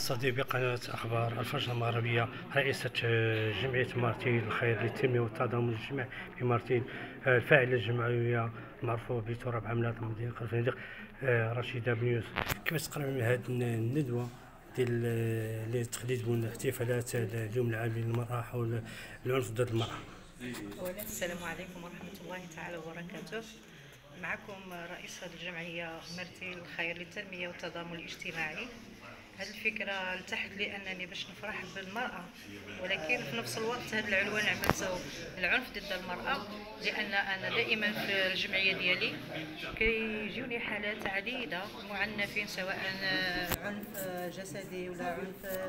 نستضيف بقناة أخبار الفجر المغربية رئيسة جمعية مارتين الخير للتنمية والتضامن الاجتماعي في مارتين، الفاعلة الجمعوية المعروفة بتراب عملاق مدينة الفنادق، رشيدة بن يوسف. كيفاش تقرأ من هذه الندوة ديال تخليد احتفالات اليوم العالمي للمرأة حول العنف ضد المرأة؟ أولا السلام عليكم ورحمة الله تعالى وبركاته. معكم رئيسة الجمعية مارتين الخير للتنمية والتضامن الاجتماعي. هذه الفكرة لتحت لأنني باش نفرح بالمرأة، ولكن في نفس الوقت هذا العنوان عملته العنف ضد المرأة، لأن أنا دائما في الجمعية ديالي كيجوني حالات عديدة معنفين، سواء عنف جسدي ولا عنف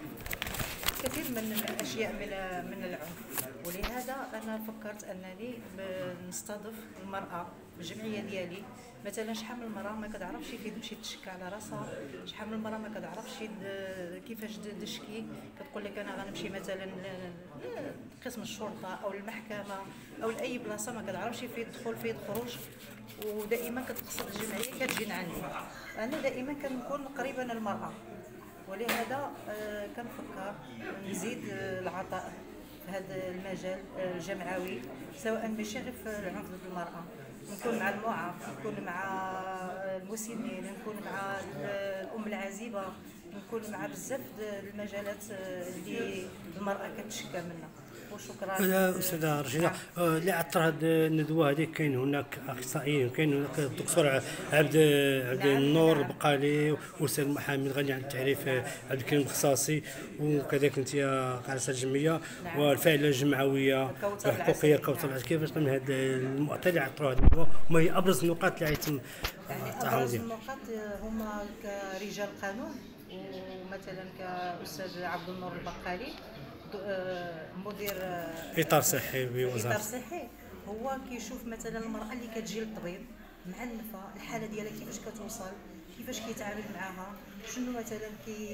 كثير من الاشياء من العنف. ولهذا انا فكرت انني نستضيف المراه بالجمعيه ديالي. مثلا شحال من المراه ما كتعرفش كي تمشي تشكى على راسها، شحال من المراه ما كتعرفش كيفاش تشكي. كتقول لك انا غنمشي مثلا لقسم الشرطه او المحكمه او لاي بلاصه، ما كتعرفش فين تدخل فين تخرج، ودائما كتقصد الجمعيه كتجي عندي. انا دائما كنكون قريبه من المراه، ولهذا كنفكر نزيد العطاء في هذا المجال الجمعوي، سواء ماشي غير في العنف ضد المرأة. نكون مع المعاق، نكون مع المسنين، نكون مع الأم العازبة، نكون مع بزاف المجالات اللي المرأة كتشكى منها. وشكرا. أستاذة رشيدة، اللي عطر هذه الندوة هذه كاين هناك أخصائيين، كاين هناك الدكتور عبد النور البقالي والأستاذ محمد غني عن التعريف عبد الكريم الخصاصي، وكذلك أنت رئيسة الجمعية والفاعلة الجمعوية الحقوقية كوثر. كيفاش من هذا المؤتمر اللي عطروا هذه الندوة، وما هي أبرز النقاط اللي غيتم أبرز النقاط هما كرجال قانون، ومثلا كأستاذ عبد النور البقالي مدير اطار صحي بوزاره اطار صحي. هو كيشوف مثلا المراه اللي كتجي للطبيب معنفه، الحاله ديالها كيفاش كتوصل، كيفاش كيتعامل معها، شنو مثلا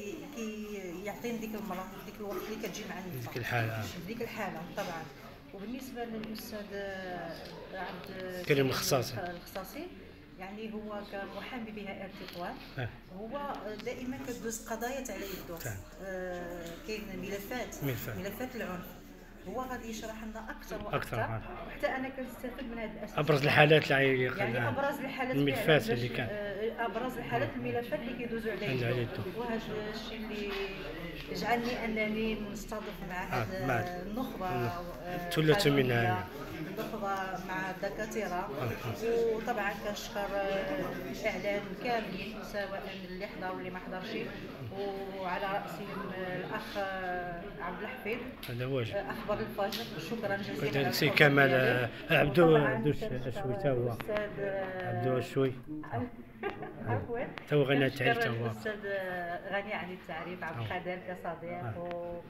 يعطيني ديك المراه ديك الوقت اللي كتجي معنفه ديك الحاله طبعا. وبالنسبه للاستاذ عبد الكريم الخصاصي، يعني هو كمحامي بهيئة تطوان، هو دائما كدوز قضايا على يده. كاين ملفات العنف، هو غادي يشرح لنا اكثر واكثر، وحتى انا كنستفد من هذه الاسئله. ابرز الحالات اللي يعني ابرز الحالات الملفات اللي كان ابرز الحالات الملفات اللي كيدوزوا على وهذا الشيء اللي جعلني انني نستضيف مع هذه النخبه ثلث منها النخبه مع الدكاتره. وطبعا كنشكر الاعلام كاملين، سواء اللي حضر واللي ما حضرش، وعلى راسهم الاخ عبد الحفيظ اخبار الفجر. شكرا جزيلا. سي كمال عبدو الشوي، تا هو عبدو الشوي عفوا، تو غني التعريف، تو هو الاستاذ غني عن التعريف عبد القادر كصديق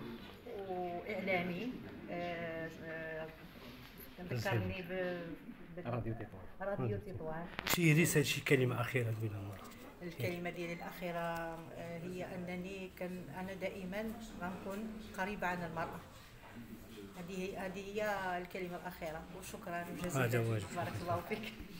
واعلامي. ذكرني راديو تطوان. شي رسالة، شي كلمة أخيرة تقولها للمرأة؟ الكلمة ديالي الأخيرة هي أنني أنا دائما غنكون قريبة عن المرأة. هذه هي الكلمة الأخيرة، وشكرا جزيلا. بارك الله فيك.